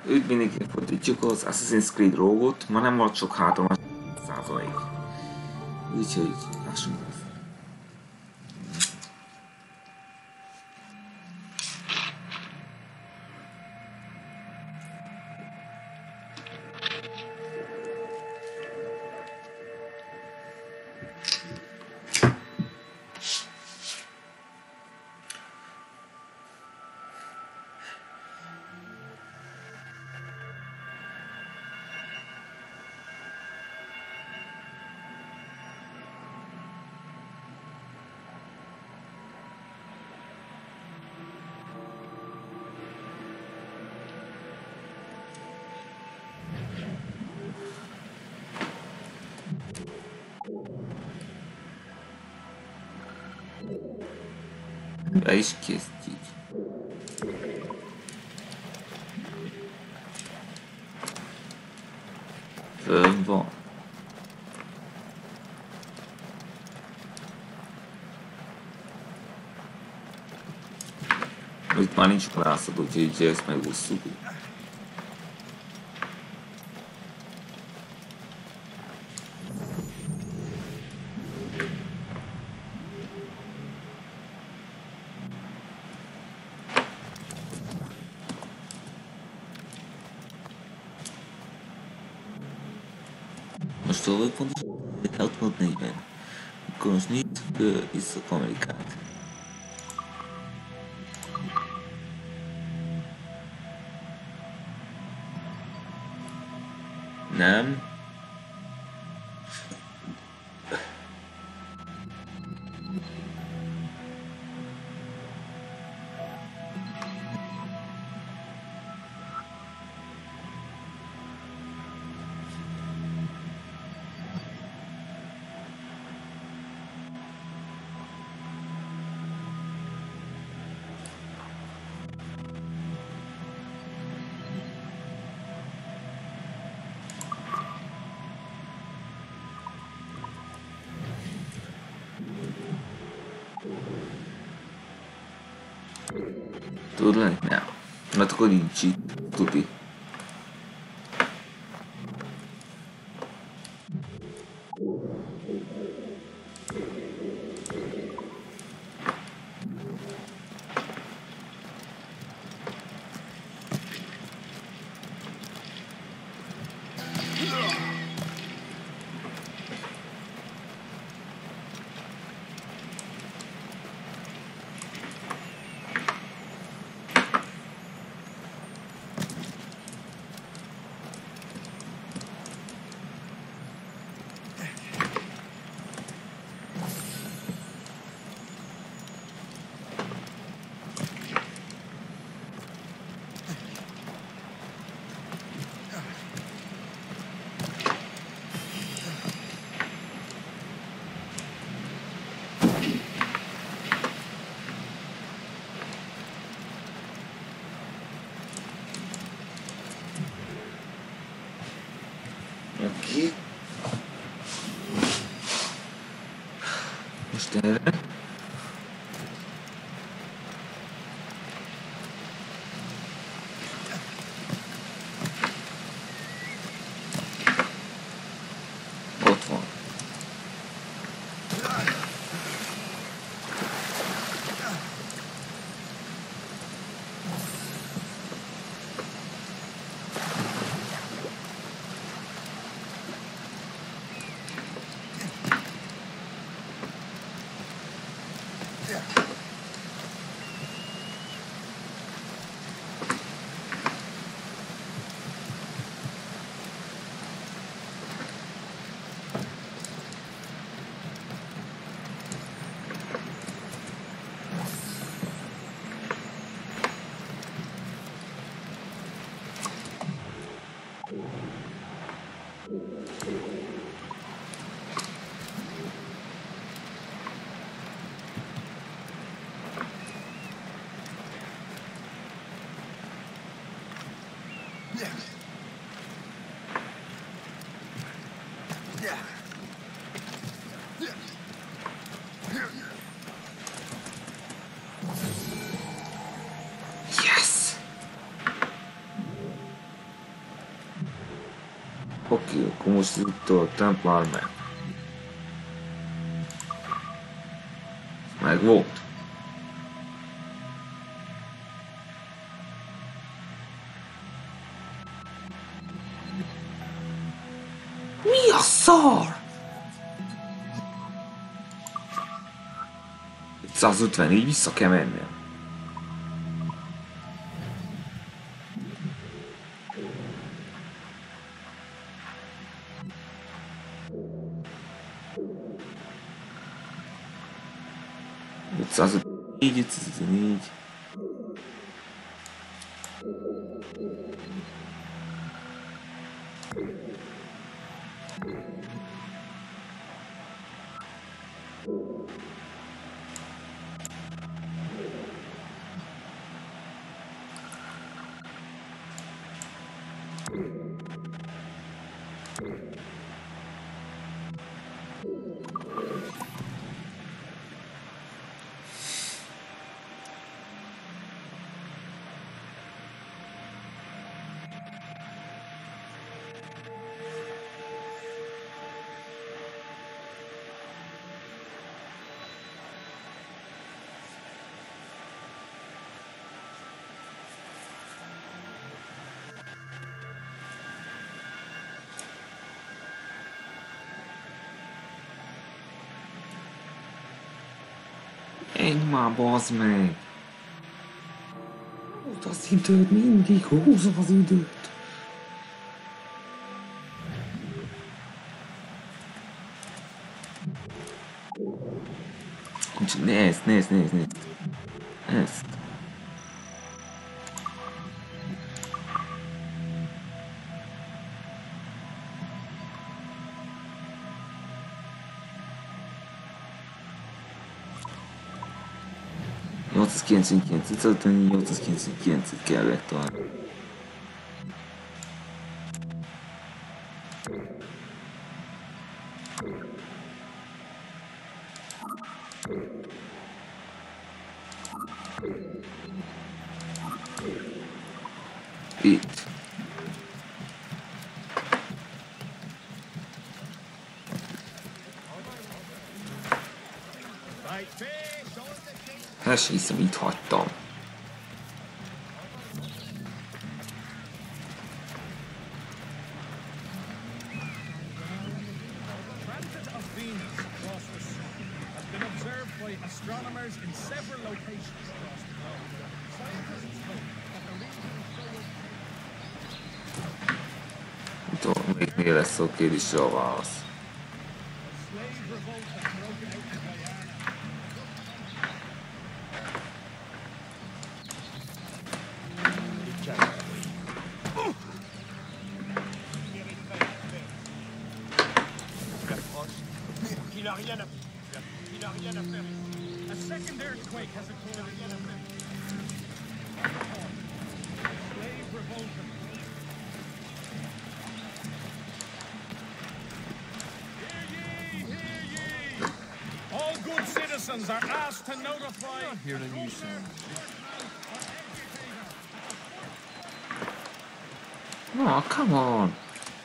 Őt mindenképp fordítjuk az Assassin's Creed Rogue-ot, ma nem volt sok hátra, már 100%. Úgyhogy lássunk. Be is kezdjük. Fönn van. Itt már nincs valászat, úgyhogy ezt megússzuk. Most tovább pontosan 64-ben. Akkor most nézzük Észak-Amerikát. Nem. Tud lenni? Nem. Mert akkor nincs itt, tuti. Oké. Most erre. Ott van. Oké, akkor most itt a Templar meg volt. Mi a szar? 150, így vissza kell mennem. Így, 504. Menj már, bazd meg! Húzd az időt, mindig húzom az időt! Nézd! Ezt! $899, 899 kellett talán. Itt. El sem hiszem, itt hagytam. Melyiknél lesz a kérdésre a válasz? Are asked to notify. Hear the news sound. Oh, come on.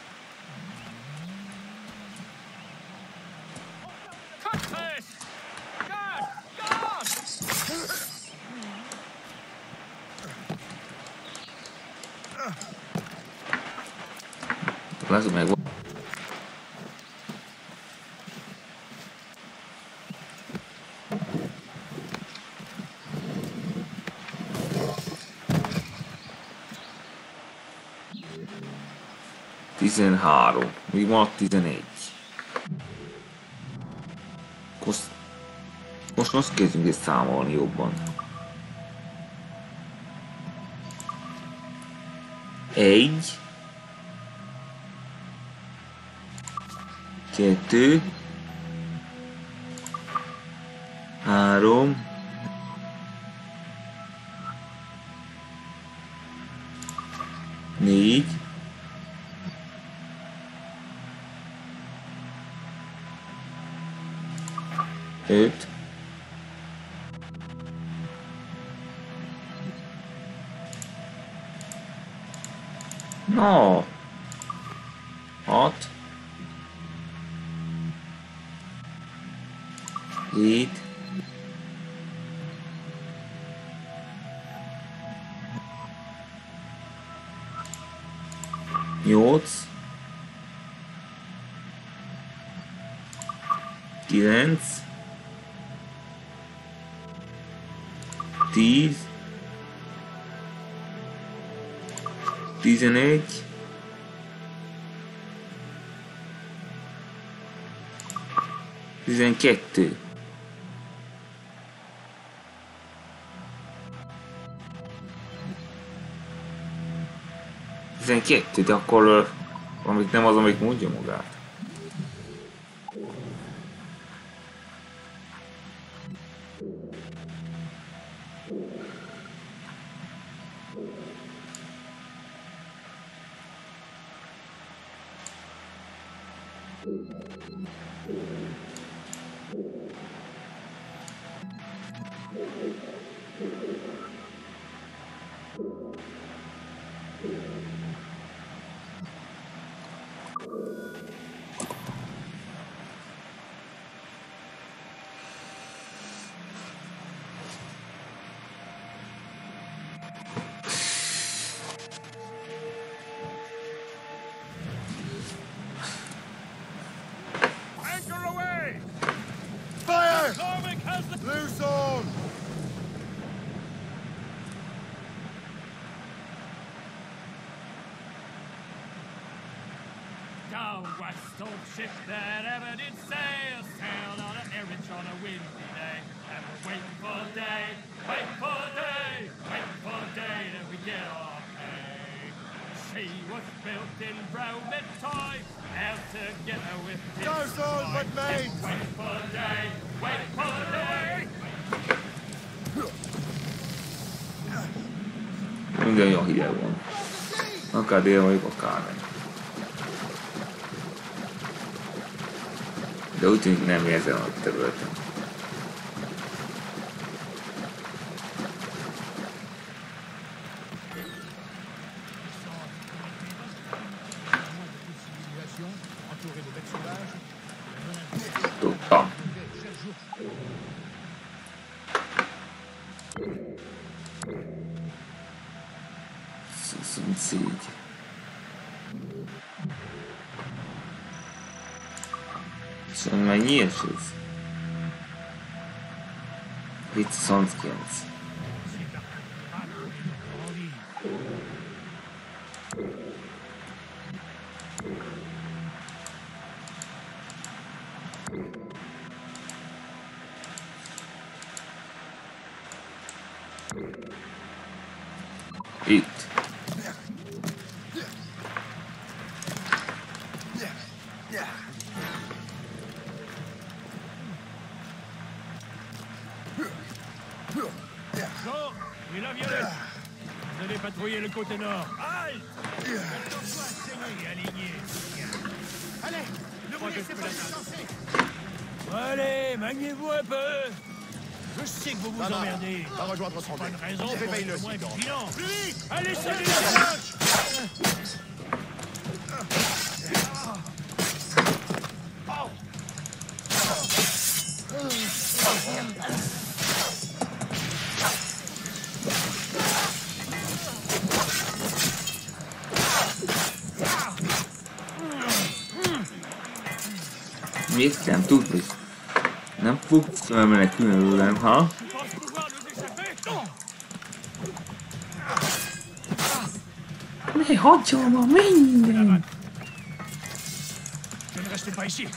Cut this! God! Lássuk meg. 13. Még maradt 11. Most kezdjünk egy számolni jobban. 1 2 3 4 5 No! 6, 7, 8, 9, 10, 11, 12. De akkor amit nem az, amelyik mondja magát. Anchor away! Fire! Cormac has the... Loose on! Down west, old ship that ever did sail, sailed on an errand on a windy day. And we're waiting for day, waiting for day, waiting for day that we get our pay. She was built in Roman time, held together with this Goes on, but mate! waiting for day, waiting for day. Minden olyan hideg van. Akár dél vagyok, akár nem. De úgy tűnik nem érzem a területen. Tudtam. Szomszéd. Szóval mennyi ez? 729. Itt. Non, et la violette. Vous allez patrouiller le côté nord. Halte! Et aligné. Allez, ne vous laissez pas distancer! Allez, maniez-vous un peu. Je sais que vous vous Non, non, emmerdez. va rejoindre son Pas deck. de raison pour Réveille le être moins site. vigilant. Plus vite! Allez, salut la gauche! Miért nem tudni? Nem fog felmenekülni előlem, ha? Je pense pouvoir nous échapper. Ne hagyjam a minden! Je ne restez pas ici.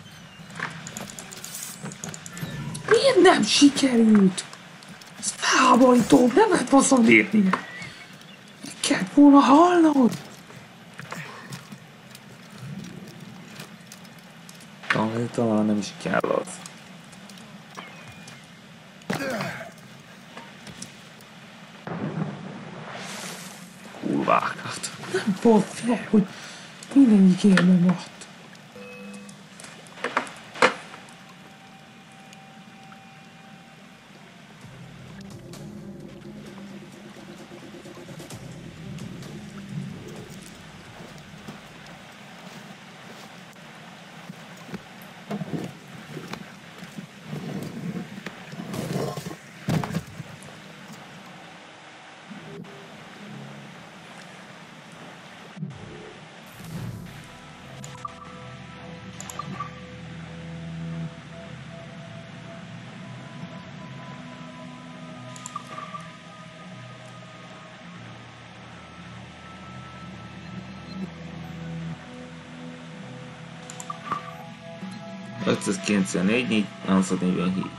Miért nem sikerült? Ez felháborító, nem lehet faszom lépni. Meg kellett volna halnod. Talán nem is kell az. Kurvákat. Nem volt fel, hogy mindegyik érme maradt. 594, 447.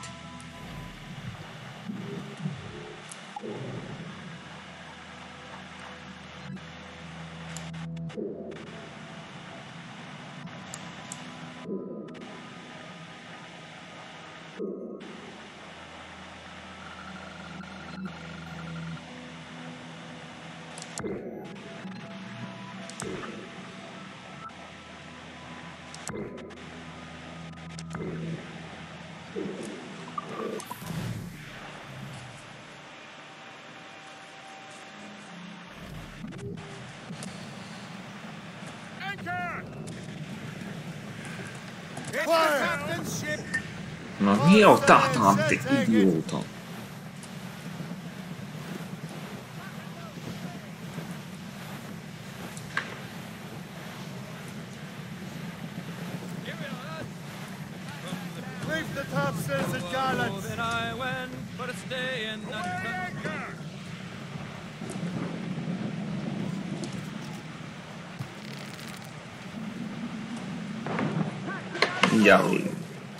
Anchor! It's the captain's ship! Na mi a tátám, te idióta? Leave the topsails and gallants! That I went, but it's day and night. Anchor! Mindjárt végül.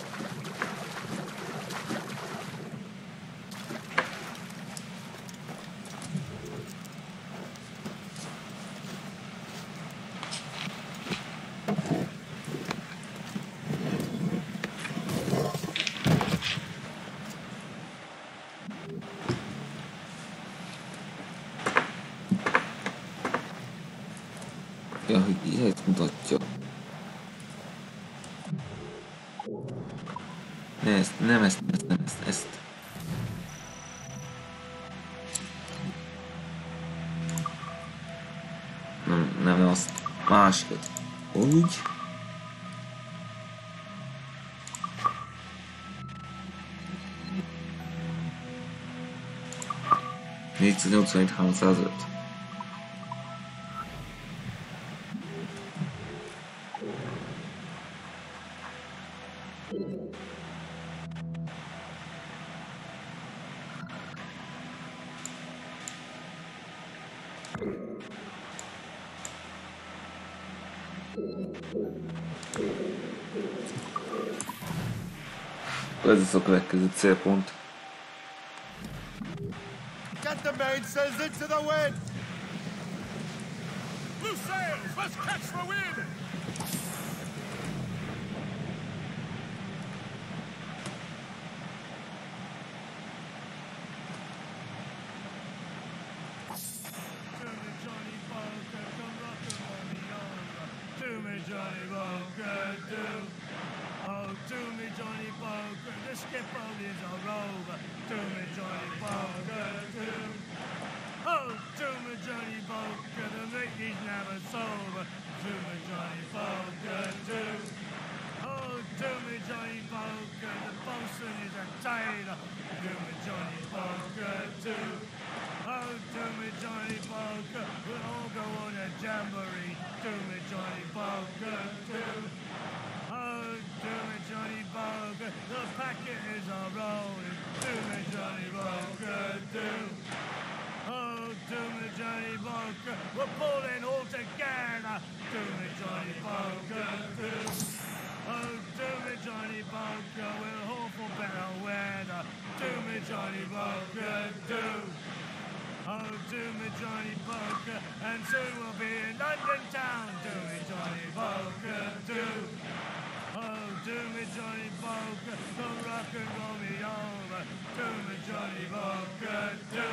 Ja, hogy ilyet mutatja. Ne ezt, nem ezt, ezt. Nem azt. Másikat. Úgy. ...487, 305. Ez lesz a következő célpont. Get the mainsails into the wind! Loose sails! Let's catch the wind! Johnny Boker, do. Oh, do me, Johnny Boker. The skipper is a rover. Do me, Johnny Boker, do. Oh, do me, Johnny Boker. The mate is never sober. Do me, Johnny Boker, do. Oh, do me, Johnny Boker. The bosun is a tailor. Do me, Johnny Boker, do. Oh, do me, Johnny Boker. We'll all go on a jamboree. Do me, Johnny Boker, do. Oh, do me, Johnny Boker. The packet is a rolling. Do me, Johnny Boker, do. Oh, do me, Johnny Boker. We're pulling all together. Do me, Johnny Boker, do. Oh, do me, Johnny Boker. We'll hope for better weather. Do me, Johnny Boker, do. Oh, do me, Johnny Boker, and soon we'll be in London town. Do me, Johnny Boker, do. Oh, do me, Johnny Boker, the rock and roll me over. Do me, Johnny Boker, do.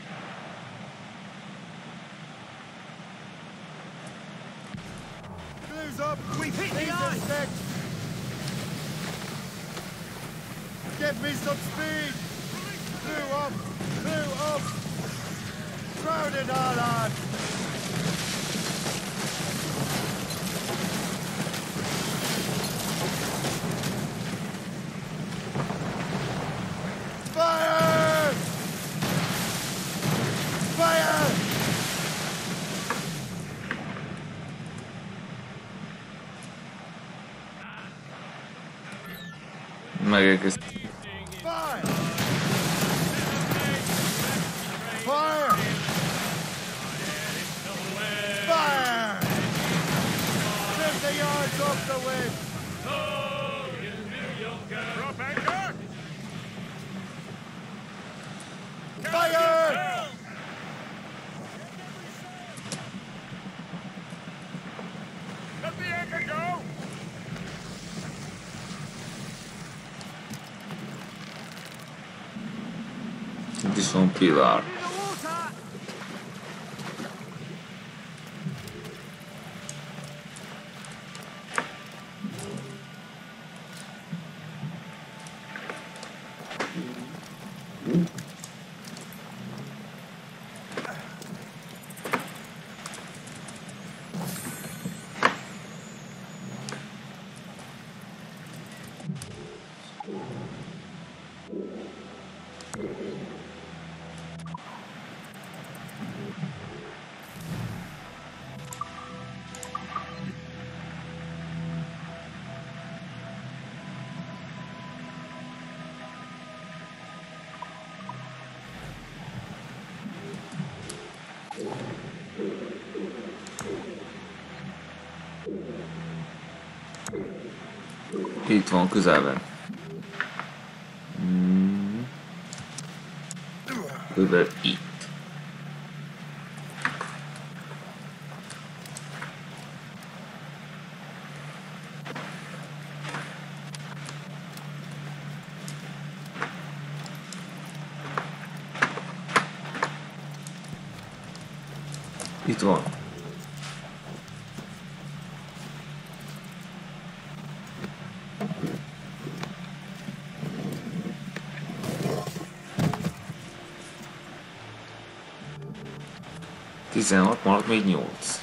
Blues up! We've hit the ice! Get me some speed! Blue up! Blue up! Crowded all on! Fire! Fire! megérkeztem. Fire! Fire! Fire! 50 yards off the wind! Drop anchor! Fire! Let the anchor go! Itt is van pilár. Itt van közelben. Közel itt. Itt van. Tizenhat, maradt még 8.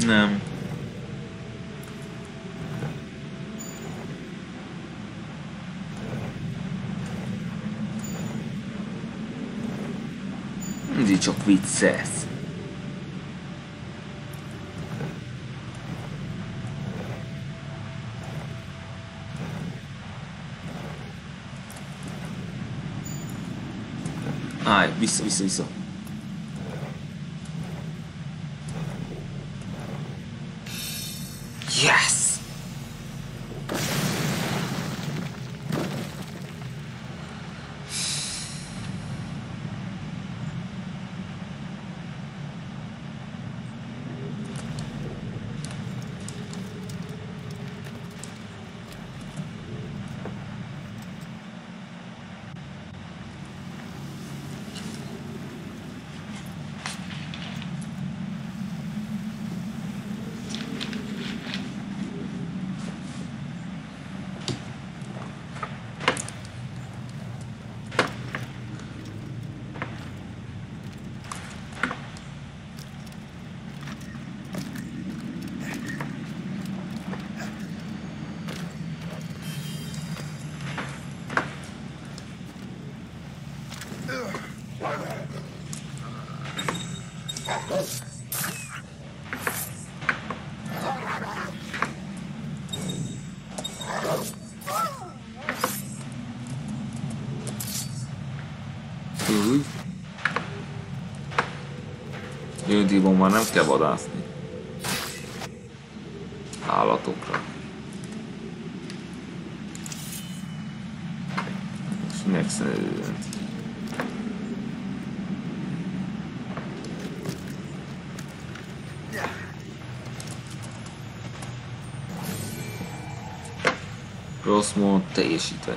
Nem. Mindig csak vicces. Állj, vissza. Yes! Unity-ban már nem kell vadászni állatokra. És megszerűen. Rossz mód teljesítve.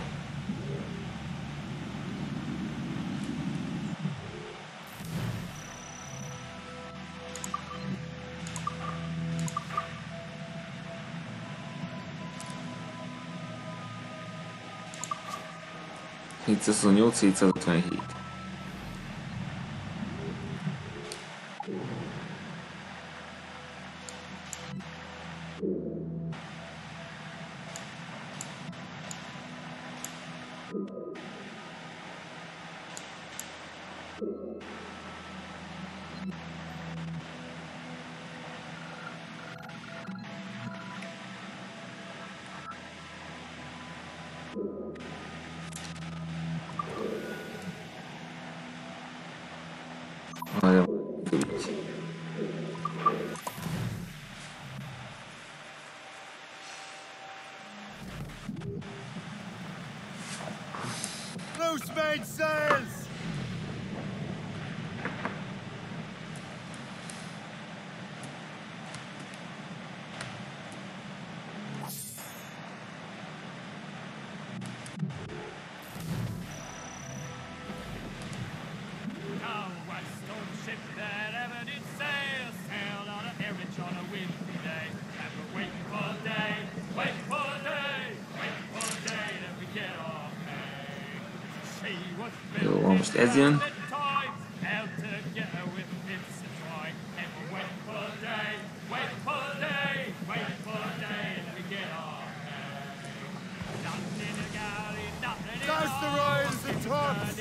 Itt 757. Loose mainsails! Jó, most ez jön. That's the riders and tops!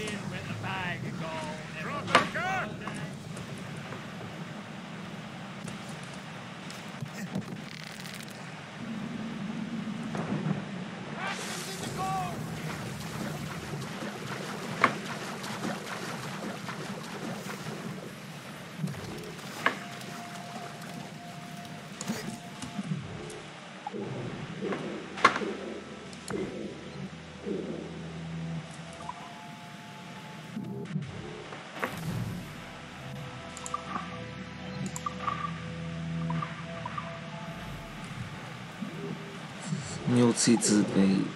New seats made.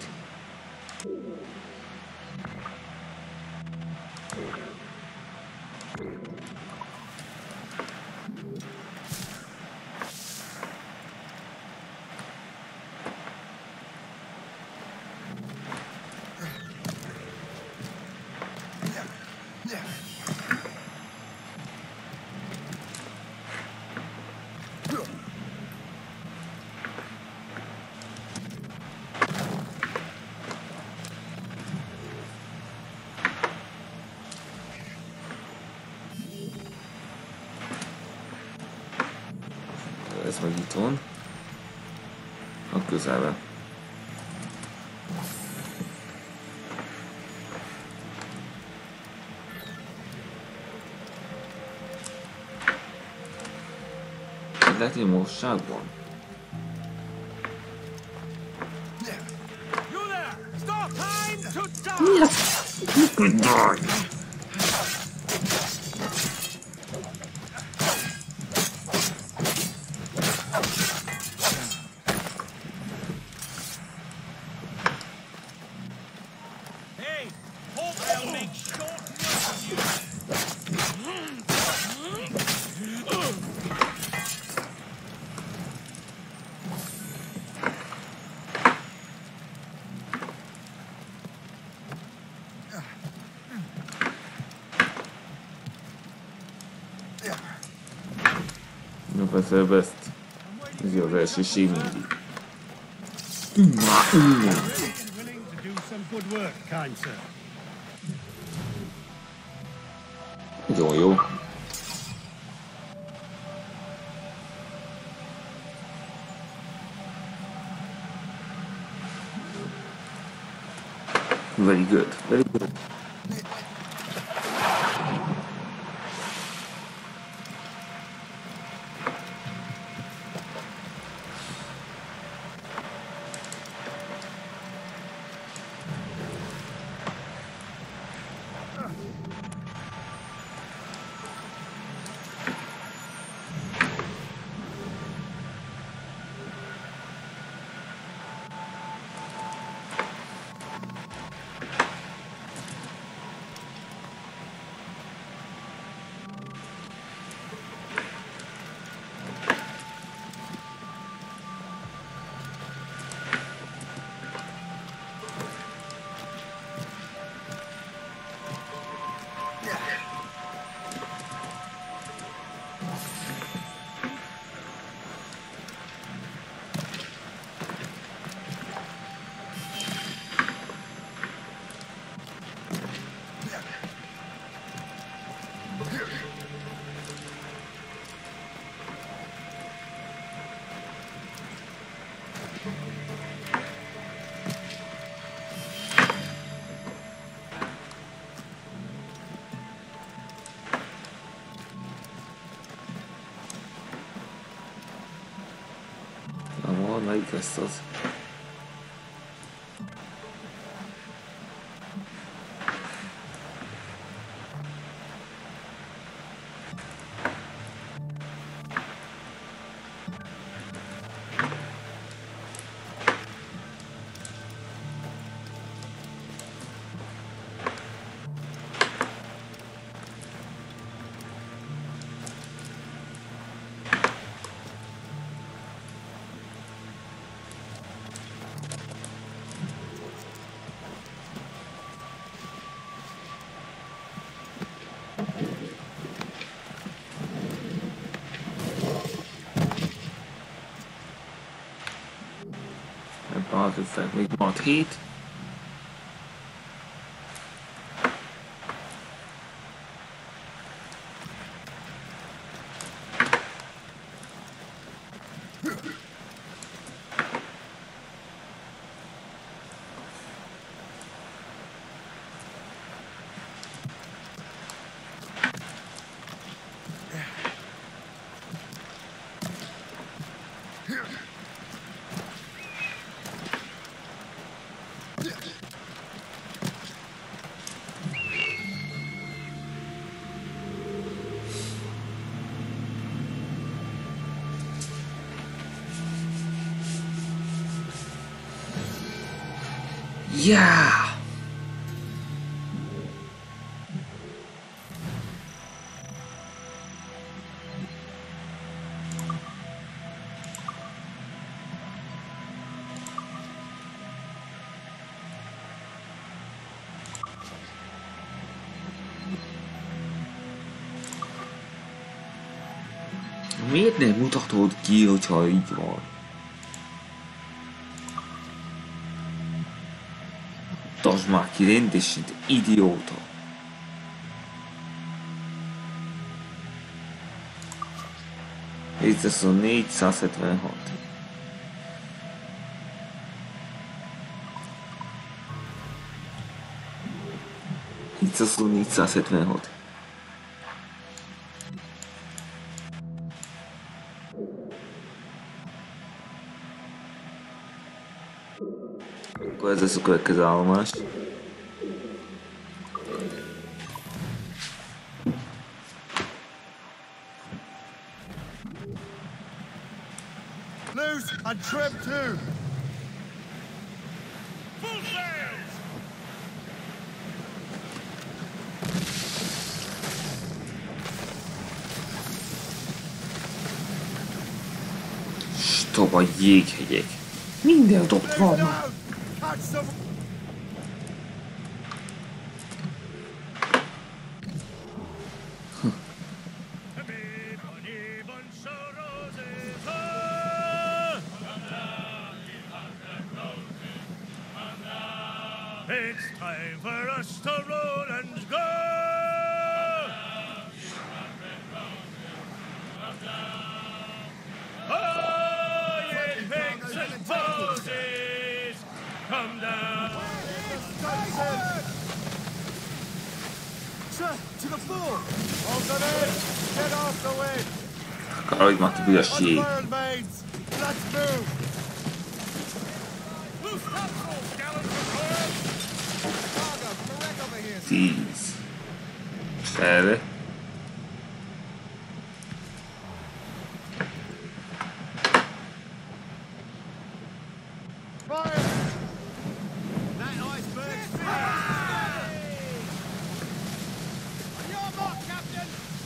meg itt van. A közelben. Lehet, hogy mosságban? Mi az? Mit die? Persze ezt ez az elsőség mindig. Nagyon jó. Very good, very good. Melyik lesz az? Az összeg még maradt 7. Yeah! Miért nem mutatod ki, hogyha így van? Mutasd már ki rendesen, idióta! 476. Itt 476. Akkor ez lesz a következő állomás. Loose and trim too. Full sails. Stop a jéghegyek. Mindent ott van már. Catch some. It's time for us to roll and go. Oh, ye pigs and posies, come down. Sir, to the fore. Hold the edge. Get off the wind. Akarod, már több ügyesség. Unfurled mains. Let's move. Loose topsails, gallants and royals. 10. Erre. Fire! That iceberg's on your mark, Captain!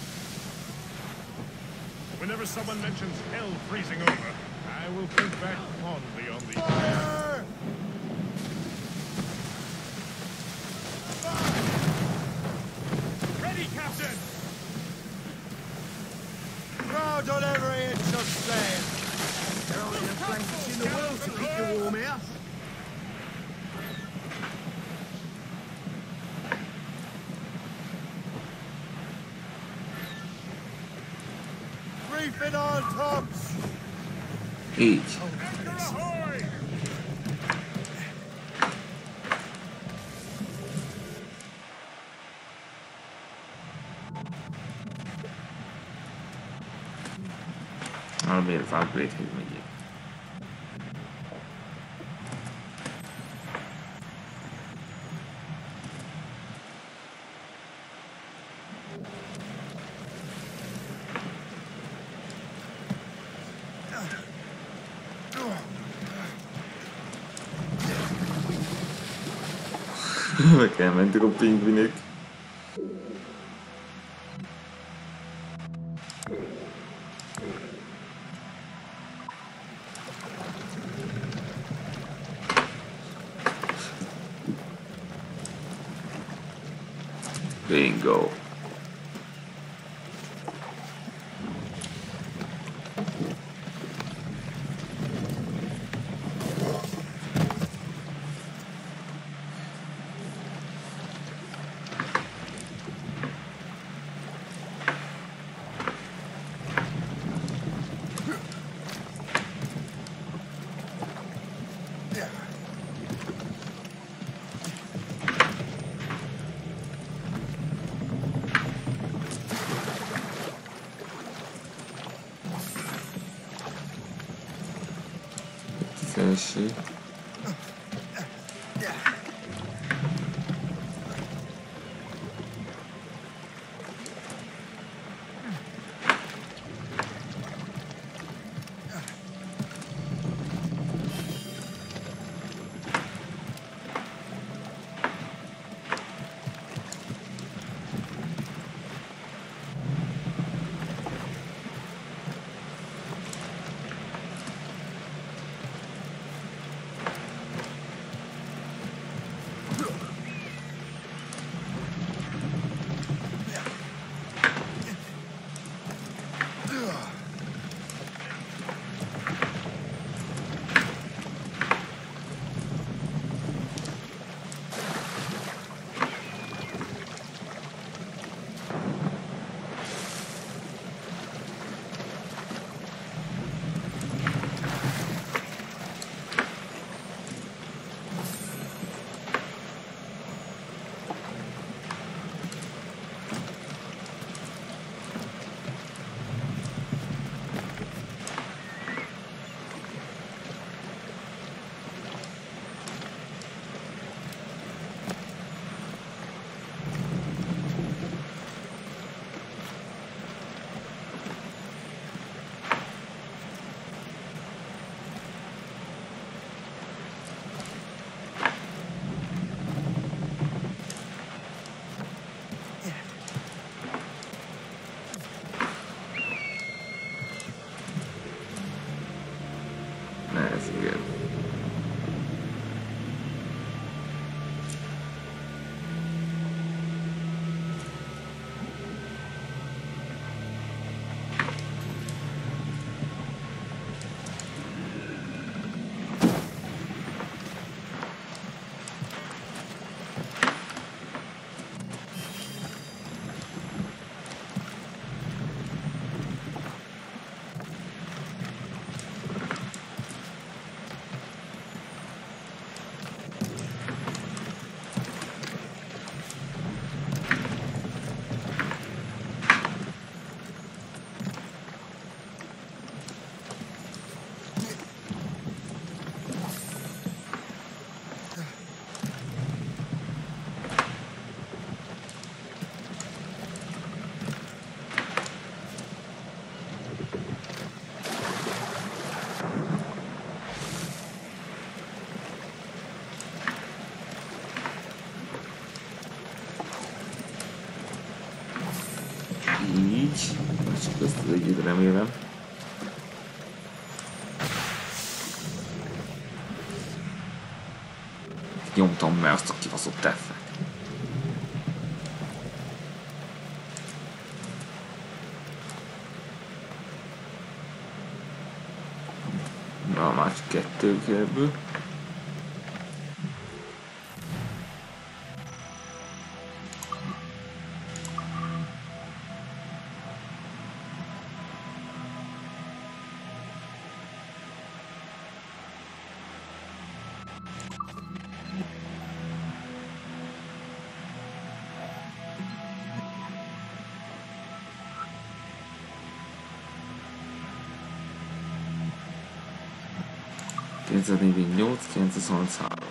Whenever someone mentions hell freezing over, I will think back fondly on the... Fire! Ready, Captain! Crowd on every inch of sail! There are only the blankets in the world to keep you warm here. Reefing on tops! Így. Anchor ahoy! Miért az upgrade-hez megyek? Meg elmentek a pingvinek. Bingo. Első. Csak ezt az együtt remélem. Nyomtam meg azt a kibaszott F-et. Na, már csak 2 ebből. ...948, 933.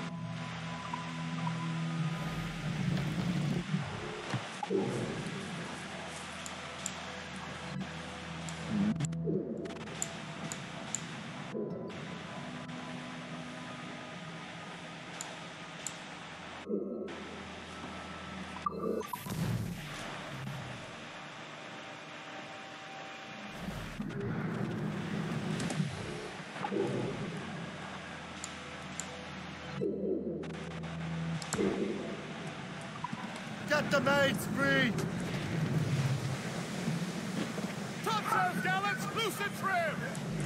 Get the mains free! Topsails, gallants, loose and trim!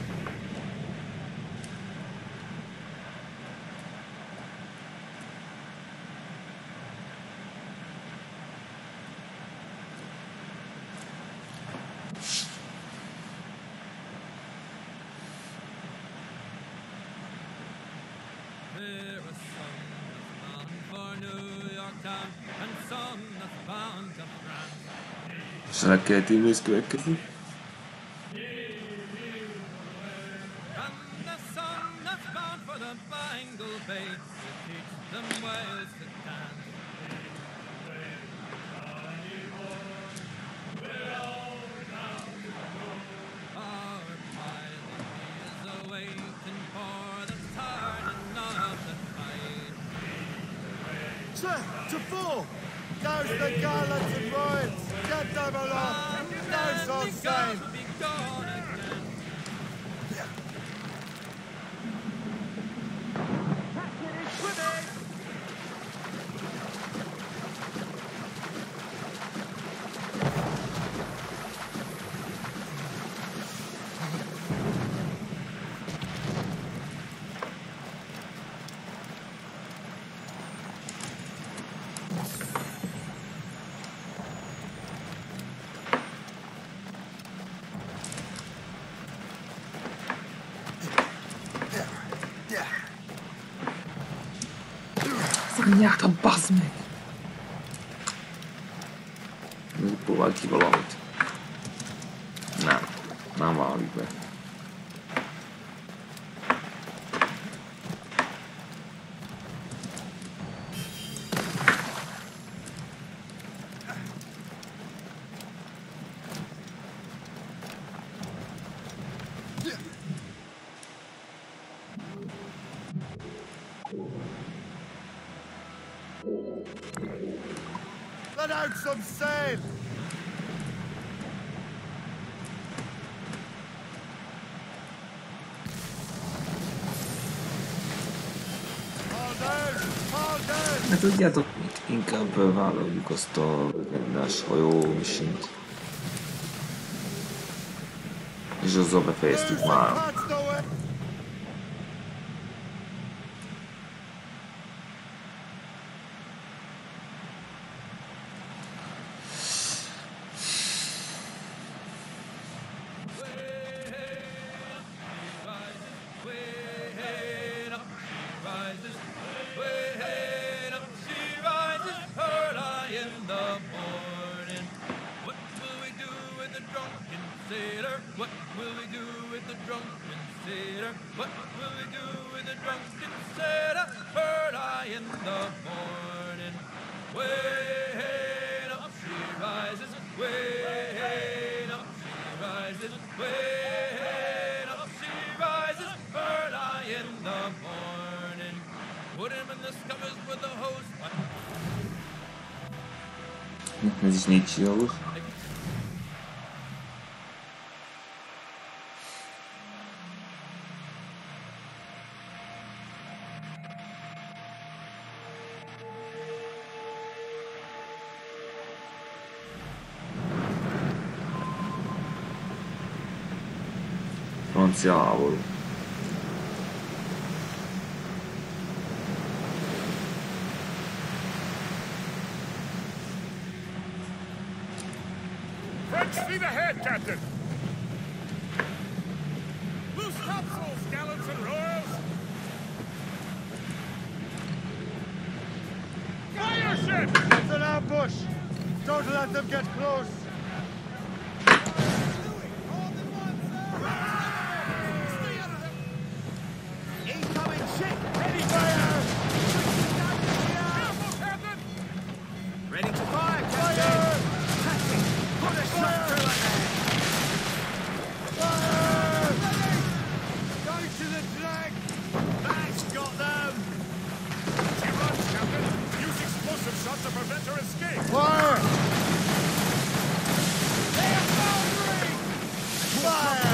There are some that's bound for New York town, and some that's bound to France. És a legkeltívőz következik. And the son that's bound for the Bangle Bay to teach them Wales to dance. Our pilot is awaiting for the turning of the tide. Sir, to 4! There's the gallants and royals! Get them along! Those all same! Be gone again. Anyád, bazd meg! Még próbál ki valamit. Nem válik be. Let out some sail! All down! All down! Hát tudjátok, inkább vállaljuk azt a legendás hajó misint. És azzal befejeztük már. That's the way! What will we do with the drunken sailor? What will we do with the drunken sailor? Heard I in the morning. Way up she rises, way up she rises, way up she rises. Heard I in the morning. Put him in the scuppers with the hose. Ez is 4 csillagos. francia háború. French feet ahead, Captain! Loose topsails, gallants and royals! Fire ship! It's an ambush! Don't let them get close! Incoming ship! Ready fire! Careful, Captain! Ready to fire, Captain! Captain, put a shot through it there! Fire! Go to the flag! That's got them! She runs, Captain! Use explosive shots to prevent her escape! Fire! They are foundering! Fire!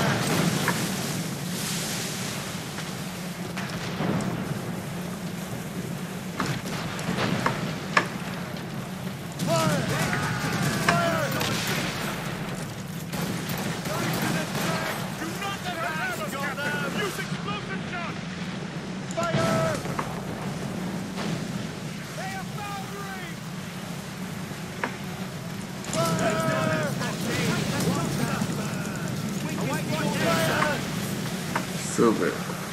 Do not let her have us, Captain! Use explosive shots! Fire! They are foundering! Super.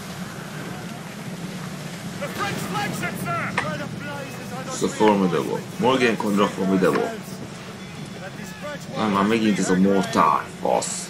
The French flagship, sir! So formidable. Morgan contra formidable. Már megint ez a mortár, fasz.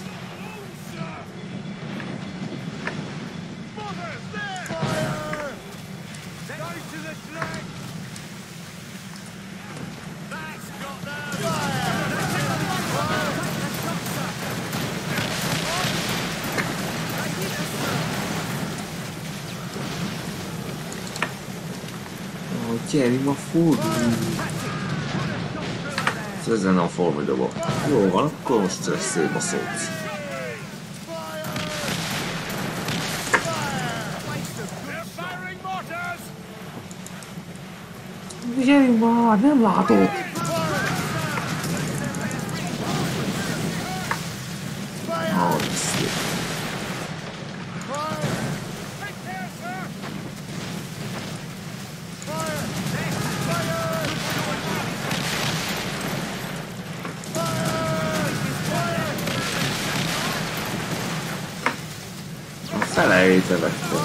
Gyeri ma fordulj! Ez nem formidable. Jó van, akkor most szétbaszolsz. Gyerünk már, nem látok! Felejtve vettem.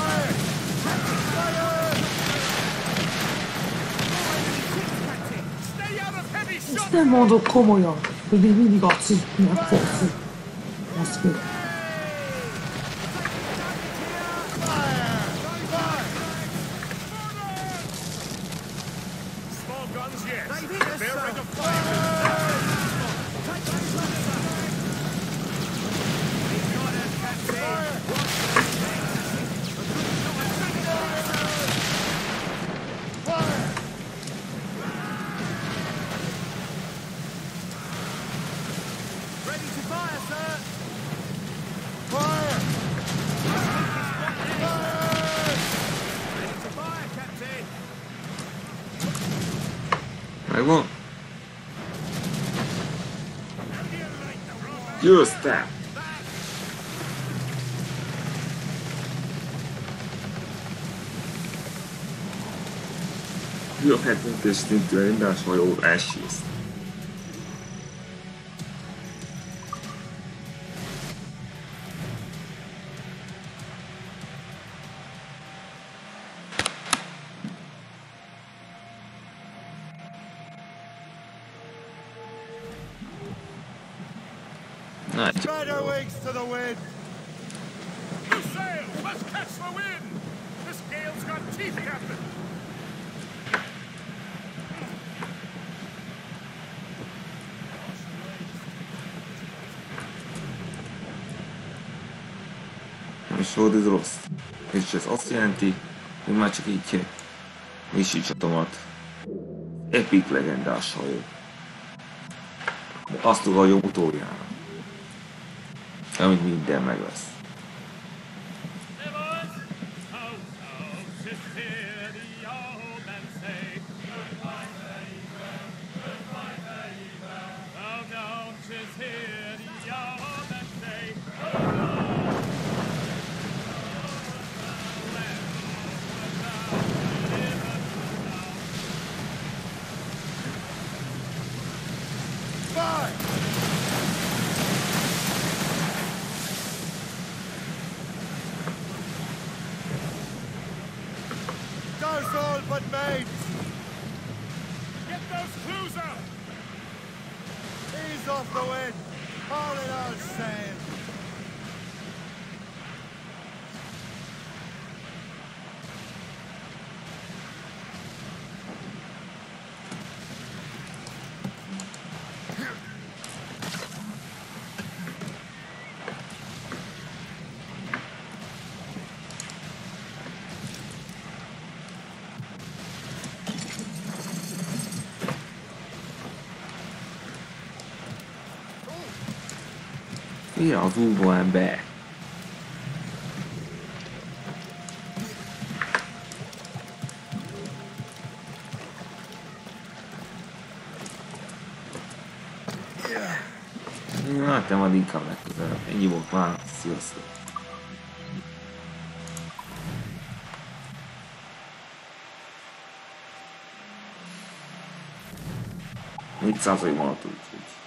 Ezt nem mondok komolyan, hogy még mindig a cikknek fogsz. Azt kell. Small guns, yes. Their ring of fire. Ready to fire, sir! Fire! Ready to fire, Captain! Megvan? Győztem! Jó, 70-es szintű indáshajót elsísz. Spread our wings to the wind! New sails! Let's catch the wind! This gale's got teeth, Captain! És volt ez rossz. És ez azt jelenti, hogy már csak így misítsatomat. Epic legendás hajó. De azt ugrajom utoljára. Amit minden meg lesz. Fire! There's all but mates! Get those clues out! Ease off the wind! All in our sail! Ilyen az úvó ember. Na, te majd inkább legközelebb. Ennyi volt már. Sziasztok. Mit százalék van a túl, úgyhogy.